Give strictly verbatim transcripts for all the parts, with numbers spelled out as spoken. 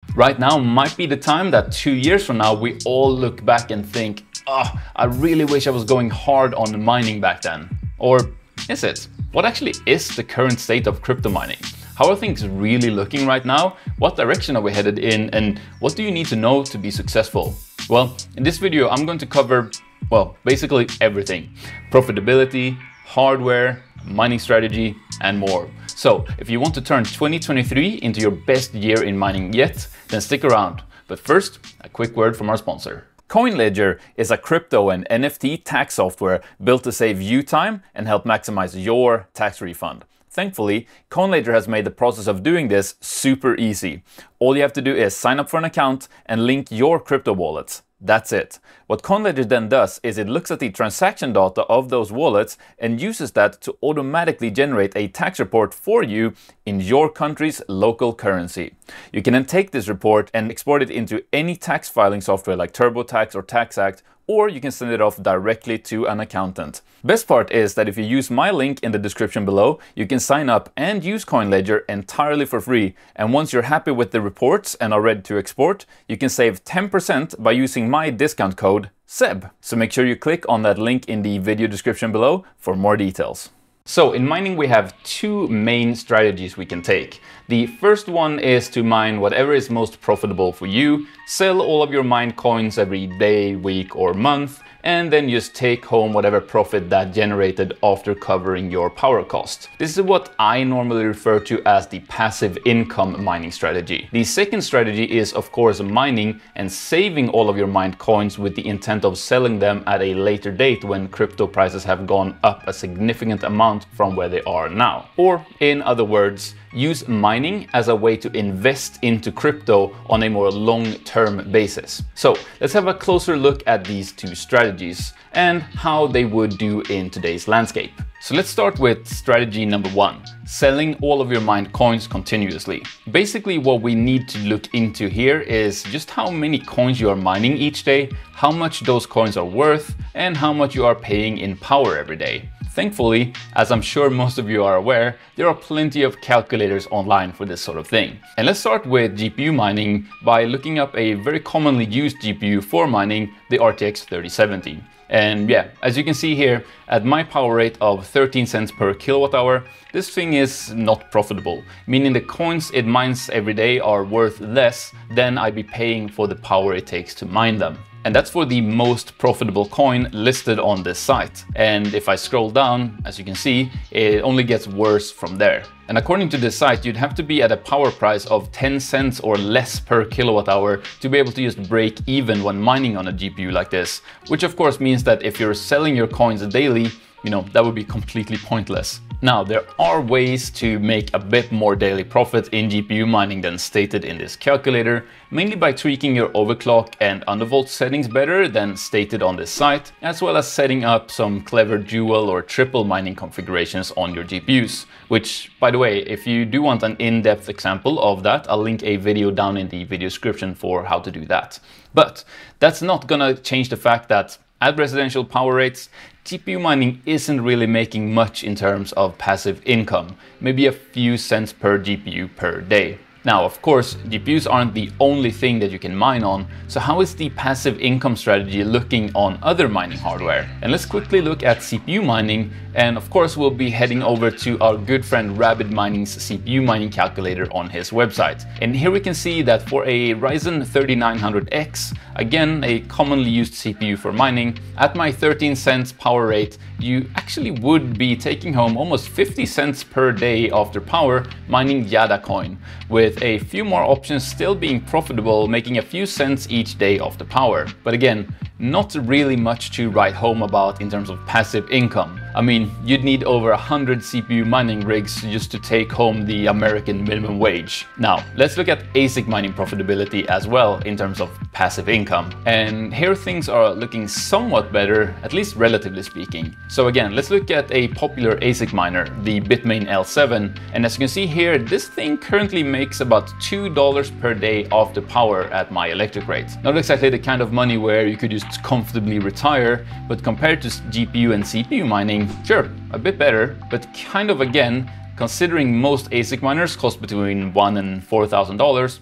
Right now might be the time that two years from now we all look back and think, oh, I really wish I was going hard on mining back then. Or is it? What actually is the current state of crypto mining? How are things really looking right now? What direction are we headed in? And what do you need to know to be successful? Well, in this video, I'm going to cover, well, basically everything. Profitability, hardware, mining strategy, and more. So if you want to turn twenty twenty-three into your best year in mining yet, then stick around. But first, a quick word from our sponsor. CoinLedger is a crypto and N F T tax software built to save you time and help maximize your tax refund. Thankfully, CoinLedger has made the process of doing this super easy. All you have to do is sign up for an account and link your crypto wallets. That's it. What CoinLedger then does is it looks at the transaction data of those wallets and uses that to automatically generate a tax report for you in your country's local currency. You can then take this report and export it into any tax filing software like TurboTax or TaxAct, or you can send it off directly to an accountant. Best part is that if you use my link in the description below, you can sign up and use CoinLedger entirely for free. And once you're happy with the reports and are ready to export, you can save ten percent by using my discount code SEB. So make sure you click on that link in the video description below for more details. So in mining, we have two main strategies we can take. The first one is to mine whatever is most profitable for you, sell all of your mined coins every day, week, or month, and then just take home whatever profit that generated after covering your power cost. This is what I normally refer to as the passive income mining strategy. The second strategy is, of course, mining and saving all of your mined coins with the intent of selling them at a later date when crypto prices have gone up a significant amount from where they are now. Or, in other words, use mining as a way to invest into crypto on a more long-term basis. So let's have a closer look at these two strategies and how they would do in today's landscape. So let's start with strategy number one, selling all of your mined coins continuously. Basically, what we need to look into here is just how many coins you are mining each day, how much those coins are worth, and how much you are paying in power every day. Thankfully, as I'm sure most of you are aware, there are plenty of calculators online for this sort of thing. And let's start with G P U mining by looking up a very commonly used G P U for mining, the R T X thirty seventy. And yeah, as you can see here, at my power rate of thirteen cents per kilowatt hour, this thing is not profitable, meaning the coins it mines every day are worth less than I'd be paying for the power it takes to mine them. And that's for the most profitable coin listed on this site. And if I scroll down, as you can see, it only gets worse from there. And according to this site, you'd have to be at a power price of ten cents or less per kilowatt hour to be able to just break even when mining on a G P U like this. Which of course means that if you're selling your coins daily, you know, that would be completely pointless. Now, there are ways to make a bit more daily profit in G P U mining than stated in this calculator, mainly by tweaking your overclock and undervolt settings better than stated on this site, as well as setting up some clever dual or triple mining configurations on your G P Us. Which, by the way, if you do want an in-depth example of that, I'll link a video down in the video description for how to do that. But that's not gonna change the fact that at residential power rates, G P U mining isn't really making much in terms of passive income, maybe a few cents per G P U per day. Now, of course, G P Us aren't the only thing that you can mine on, so how is the passive income strategy looking on other mining hardware? And let's quickly look at C P U mining, and of course we'll be heading over to our good friend RabbitMining's C P U mining calculator on his website. And here we can see that for a Ryzen thirty-nine hundred X, again a commonly used C P U for mining, at my thirteen cents power rate, you actually would be taking home almost fifty cents per day after power mining 𝗖𝗢𝗚 coin, with a few more options still being profitable, making a few cents each day after power. But again, not really much to write home about in terms of passive income. I mean, you'd need over a hundred C P U mining rigs just to take home the American minimum wage. Now, let's look at A S I C mining profitability as well in terms of passive income. And here things are looking somewhat better, at least relatively speaking. So again, let's look at a popular A S I C miner, the Bitmain L seven. And as you can see here, this thing currently makes about two dollars per day after power at my electric rate. Not exactly the kind of money where you could just comfortably retire, but compared to G P U and C P U mining, sure, a bit better, but kind of again, considering most A S I C miners cost between one and four thousand dollars,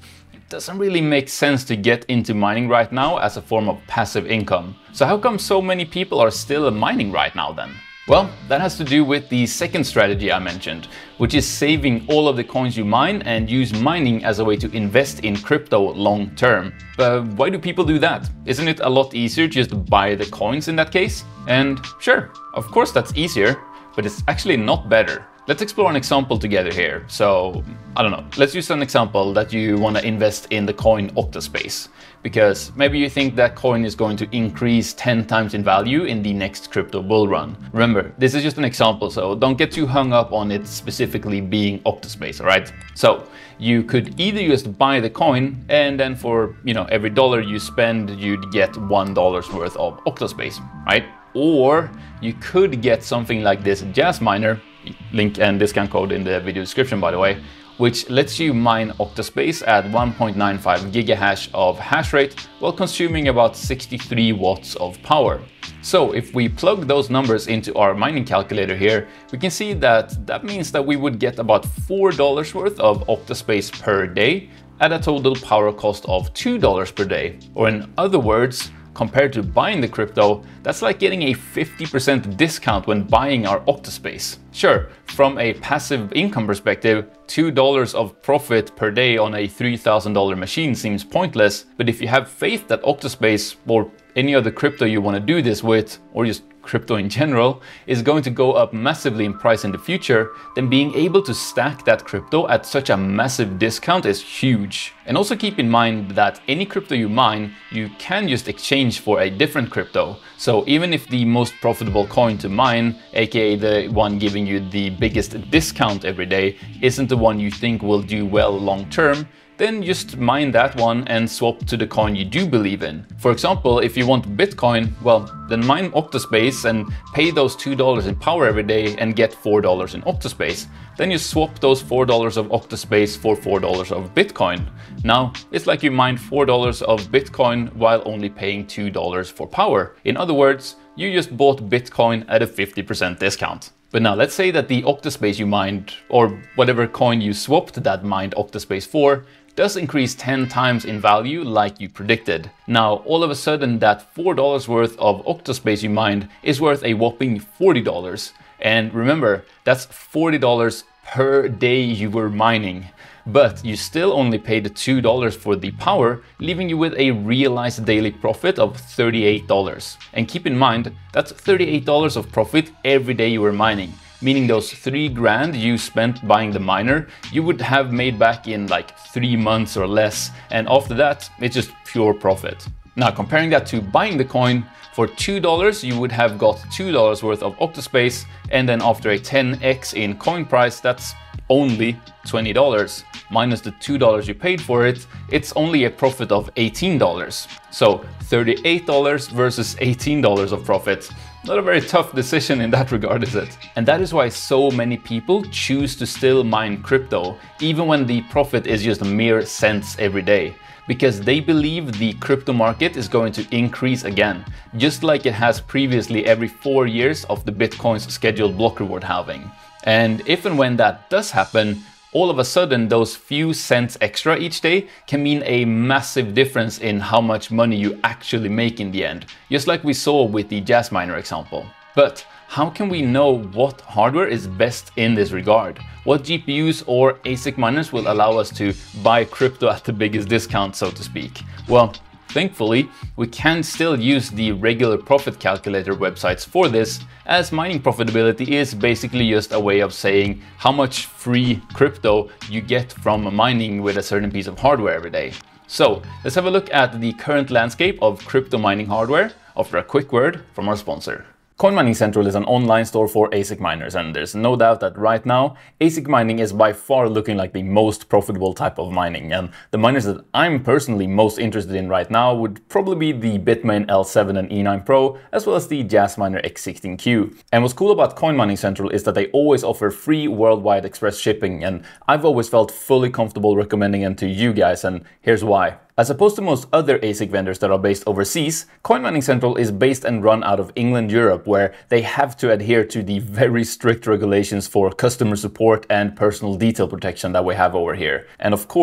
doesn't really make sense to get into mining right now as a form of passive income. So how come so many people are still mining right now then? Well, that has to do with the second strategy I mentioned, which is saving all of the coins you mine and use mining as a way to invest in crypto long term. But why do people do that? Isn't it a lot easier to just buy the coins in that case? And sure, of course that's easier, but it's actually not better. Let's explore an example together here. So, I don't know, let's use an example that you want to invest in the coin Octaspace. Because maybe you think that coin is going to increase ten times in value in the next crypto bull run. Remember, this is just an example, so don't get too hung up on it specifically being Octaspace, alright? So, you could either just buy the coin and then for, you know, every dollar you spend, you'd get one dollar's worth of Octaspace, right? Or you could get something like this gas miner, link and discount code in the video description by the way, which lets you mine Octaspace at one point nine five gigahash of hash rate while consuming about sixty-three watts of power. So if we plug those numbers into our mining calculator here, we can see that that means that we would get about four dollars worth of Octaspace per day at a total power cost of two dollars per day. Or in other words, compared to buying the crypto, that's like getting a fifty percent discount when buying our Octaspace. Sure, from a passive income perspective, two dollars of profit per day on a three thousand dollar machine seems pointless, but if you have faith that Octaspace or any other crypto you want to do this with, or just crypto in general, is going to go up massively in price in the future, then being able to stack that crypto at such a massive discount is huge. And also keep in mind that any crypto you mine, you can just exchange for a different crypto. So even if the most profitable coin to mine, aka the one giving you the biggest discount every day, isn't the one you think will do well long term, then just mine that one and swap to the coin you do believe in. For example, if you want Bitcoin, well, then mine Octaspace and pay those two dollars in power every day and get four dollars in Octaspace. Then you swap those four dollars of Octaspace for four dollars of Bitcoin. Now, it's like you mined four dollars of Bitcoin while only paying two dollars for power. In other words, you just bought Bitcoin at a fifty percent discount. But now let's say that the Octaspace you mined, or whatever coin you swapped that mined Octaspace for, does increase ten times in value like you predicted. Now, all of a sudden that four dollars worth of Octaspace you mined is worth a whopping forty dollars. And remember, that's forty dollars per day you were mining. But you still only paid two dollars for the power, leaving you with a realized daily profit of thirty-eight dollars. And keep in mind, that's thirty-eight dollars of profit every day you were mining. Meaning those three grand you spent buying the miner, you would have made back in like three months or less. And after that, it's just pure profit. Now, comparing that to buying the coin, for two dollars, you would have got two dollars worth of Octaspace. And then after a ten X in coin price, that's only twenty dollars. Minus the two dollars you paid for it, it's only a profit of eighteen dollars. So thirty-eight dollars versus eighteen dollars of profit. Not a very tough decision in that regard, is it? And that is why so many people choose to still mine crypto, even when the profit is just mere cents every day. Because they believe the crypto market is going to increase again, just like it has previously every four years of the Bitcoin's scheduled block reward halving. And if and when that does happen, all of a sudden those few cents extra each day can mean a massive difference in how much money you actually make in the end, just like we saw with the gas miner example. But how can we know what hardware is best in this regard? What G P Us or A S I C miners will allow us to buy crypto at the biggest discount, so to speak? Well, thankfully, we can still use the regular profit calculator websites for this, as mining profitability is basically just a way of saying how much free crypto you get from mining with a certain piece of hardware every day. So let's have a look at the current landscape of crypto mining hardware after a quick word from our sponsor. Coin Mining Central is an online store for A S I C miners, and there's no doubt that right now A S I C mining is by far looking like the most profitable type of mining, and the miners that I'm personally most interested in right now would probably be the Bitmain L seven and E nine Pro, as well as the Jazzminer X sixteen Q. And what's cool about Coin Mining Central is that they always offer free worldwide express shipping, and I've always felt fully comfortable recommending them to you guys, and here's why. As opposed to most other A S I C vendors that are based overseas, Coin Mining Central is based and run out of England, Europe, where they have to adhere to the very strict regulations for customer support and personal detail protection that we have over here. And of course,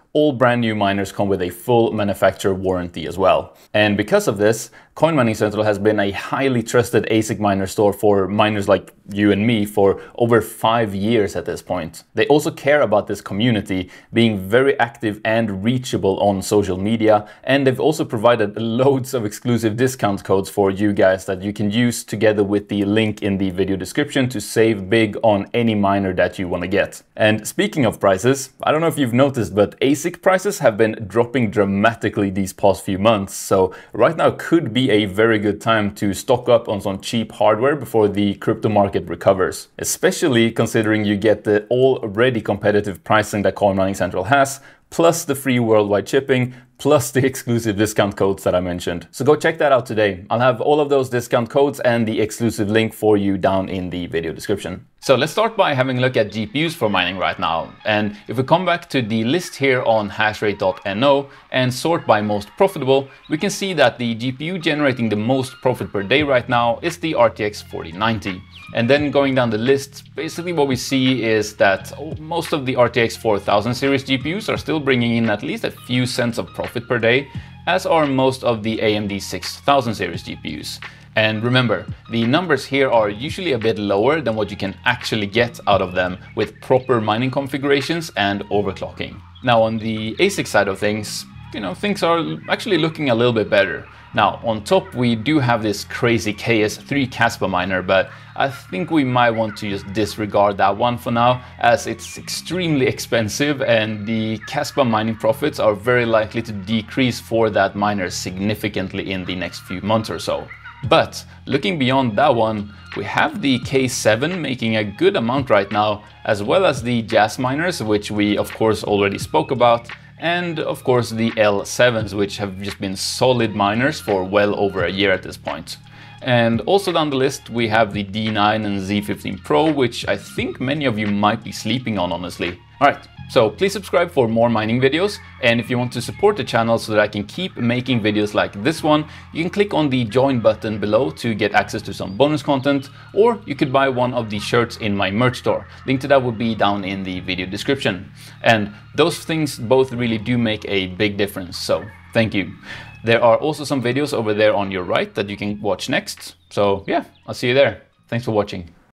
all brand new miners come with a full manufacturer warranty as well. And because of this, Coin Mining Central has been a highly trusted A S I C miner store for miners like you and me for over five years at this point. They also care about this community, being very active and reachable on social media, and they've also provided loads of exclusive discount codes for you guys that you can use together with the link in the video description to save big on any miner that you want to get. And speaking of prices, I don't know if you've noticed, but A S I C prices have been dropping dramatically these past few months, so right now could be a very good time to stock up on some cheap hardware before the crypto market recovers, especially considering you get the already competitive pricing that Coin Mining Central has, plus the free worldwide shipping, plus the exclusive discount codes that I mentioned. So go check that out today. I'll have all of those discount codes and the exclusive link for you down in the video description. So let's start by having a look at G P Us for mining right now. And if we come back to the list here on hashrate dot no and sort by most profitable, we can see that the G P U generating the most profit per day right now is the R T X forty ninety. And then going down the list, basically what we see is that most of the R T X four thousand series G P Us are still bringing in at least a few cents of profit per day, as are most of the A M D six thousand series G P Us. And remember, the numbers here are usually a bit lower than what you can actually get out of them with proper mining configurations and overclocking. Now on the A S I C side of things, you know, things are actually looking a little bit better. Now on top we do have this crazy K S three Caspa miner, but I think we might want to just disregard that one for now, as it's extremely expensive and the Caspa mining profits are very likely to decrease for that miner significantly in the next few months or so. But looking beyond that one, we have the K seven making a good amount right now, as well as the Jazz miners, which we of course already spoke about, and of course the L sevens, which have just been solid miners for well over a year at this point. And also down the list we have the D nine and Z fifteen Pro, which I think many of you might be sleeping on, honestly. Alright, so please subscribe for more mining videos, and if you want to support the channel so that I can keep making videos like this one, you can click on the join button below to get access to some bonus content, or you could buy one of the shirts in my merch store. Link to that will be down in the video description. And those things both really do make a big difference, so thank you. There are also some videos over there on your right that you can watch next. So yeah, I'll see you there. Thanks for watching.